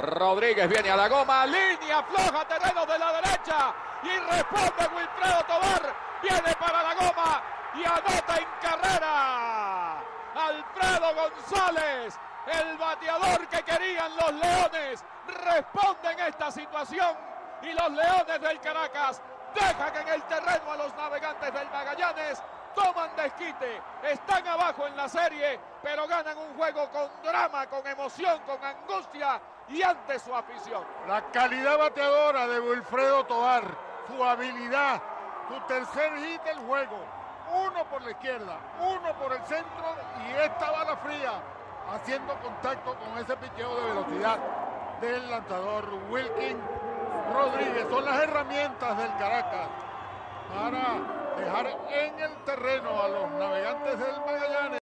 Rodríguez viene a la goma, línea floja, terreno de la derecha y responde Wilfredo Tovar, viene para la goma y anota en carrera. Alfredo González, el bateador que querían los Leones, responde en esta situación y los Leones del Caracas dejan en el terreno a los Navegantes del Magallanes. Toman desquite, están abajo en la serie, pero ganan un juego con drama, con emoción, con angustia y ante su afición. La calidad bateadora de Wilfredo Tovar, su habilidad, su tercer hit del juego, uno por la izquierda, uno por el centro y esta bala fría haciendo contacto con ese picheo de velocidad del lanzador Wilkin Rodríguez. Son las herramientas del Caracas para dejar en el terreno a los Navegantes del Magallanes.